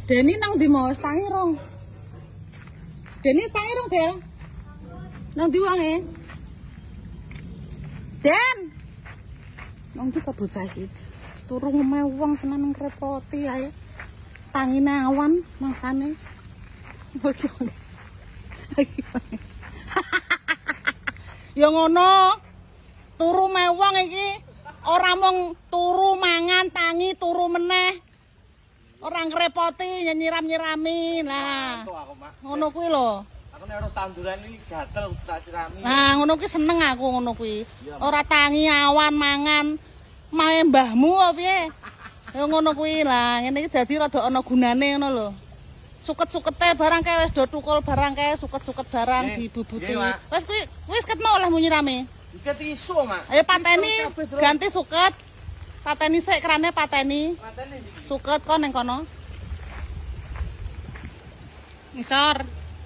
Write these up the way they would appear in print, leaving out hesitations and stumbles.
Deni nang ndi mau tangi rong. Deni tangi rong, Del. Nang ndi wonge? Den. Nang ndi kok bocah iki? Turu ngomeh wong tenan ngrepoti ae. Tangine awan mangsane. Ya ngono. Turu mewong iki ora mung turu mangan tangi turu meneh. Ora ngrepoti nyiram-nyirami. Nah. Ngono kuwi lho. Aku nek ora tanduran iki gatel tak sirami. Nah, ngono kuwi seneng aku ngono kuwi. Ora tangi awan mangan mae mbahmu apa piye? Ya ngono kuwi lah, ngene iki dadi rada ana gunane ngono lho. Suket-sukete barang kae wis do tukul barang kae suket-suket barang dibubuti. Wis kuwi wis ket mau oleh nyirame. Iket iso, Mak. Ayo pateni ganti suket. Pateni sik krane pateni. Matene iki. Suket kok ning kono. Ngisor.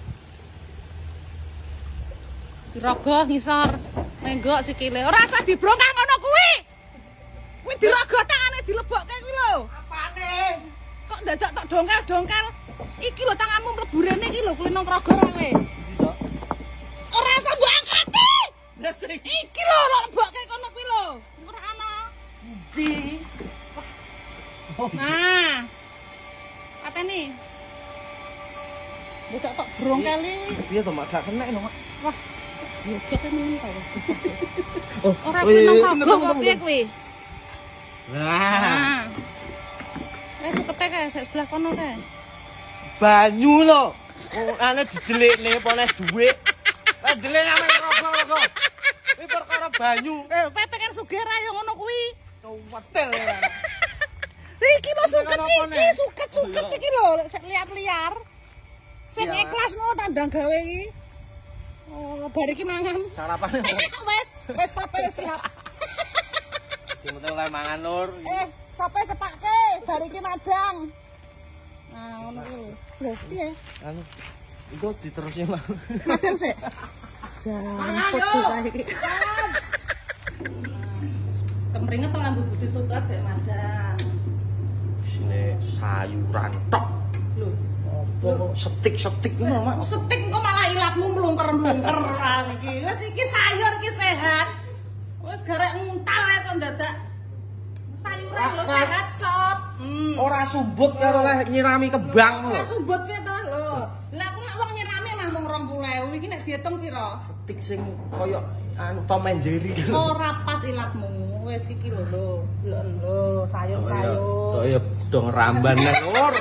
Dirogoh ngisor. Menggok sikile. Ora usah dibrongkang ngono kuwi. Kuwi dirogoh tangane dilebokke kuwi lho. Apane? Kok dadak tok dongkel-dongkel. Iki lho tanganmu mlebu rene iki lho kuwi nang rogoh kowe. Ora usah mbok angkati. Lah sing Iki lho lebokke kono kuwi lho. Ora ana. ndi? Nah. Pateni. Wis tok brongkeli. Piye to, Mak? Gak kena lho, Mak. Wah. Ya ketemu ta. Oh, Ora penang kabeh piye kuwi? Nah, Sukete kae sak sebelah kono kae. banyu lho. Oh, ane didelikne apa nek dhuwit. Lah delik ame rogo-rogo. Iki perkara banyu. Kowe pengen sugih ra ya ngono kuwi. Wetel ya. Iki lho suket iki, suket iki lho, sik liar-liar. Sing ikhlas ngono tandang gawe iki. Oh, bar iki mangan. Sarapane Wis sampe wis siap. sing penting oleh mangan Nur. Sampe cepake, bar iki madang. Nah, ngono kuwi. Lho, piye? Anu, iku diterusin Mak. Madang sik. Jamput bocah iki. Kemringet to lambu budi suket gek madang. Sine sayuran tok. Lho, Apa setik-setik ngono, Mak? setik kok malah ilatmu mlungker-mlungker iki. Wis iki sayur iki sehat. Wis garek nguntal ae kok dadak. Sayuran lho sehat sop. Ora sumbut karo oleh nyirami kembang Ora lho. sumbut piye to lho. Lah aku nek wong nyirami mah mung 20.000 iki nek diitung pira? Setik sing koyo anu Tom and Jerry gitu. Ora pas ilatmu. Wis iki lho lho sayur-sayur. Ya dong ramban nek Nur.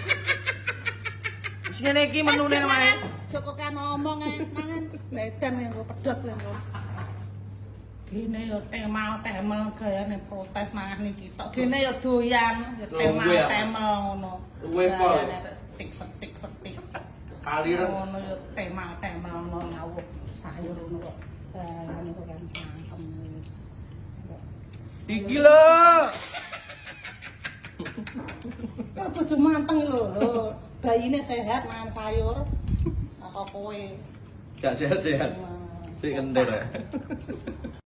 Wis ngene iki menune mae. Joko kan ngomong ae mangan medan engko pedhot engko. Gene yo temel gayane protes mangan iki tok. Gene yo doyan, yo temel ngono. Luwe kok. Setik. Aliran. Ngono yo temel ngono ngawuk sayur ngono kok. Ngene kok kan mantep. Iki lho. Kok bojo manteng lho. Bayine sehat mangan sayur. Kok kowe. Gak sehat-sehat. Sik kentir ya.